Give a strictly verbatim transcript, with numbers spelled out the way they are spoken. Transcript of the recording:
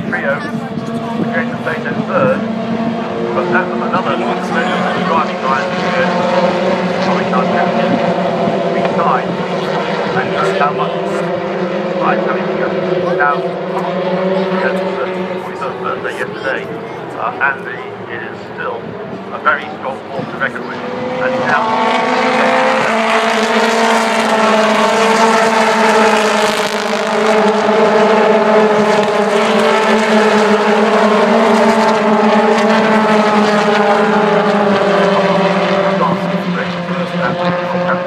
Rio, which actually placed in third, but that was another driving line here. Probably not three times, and shows how much right coming here. Now, he had his forty-first birthday yesterday, uh, and the, it is still a very strong form to reckon with, and now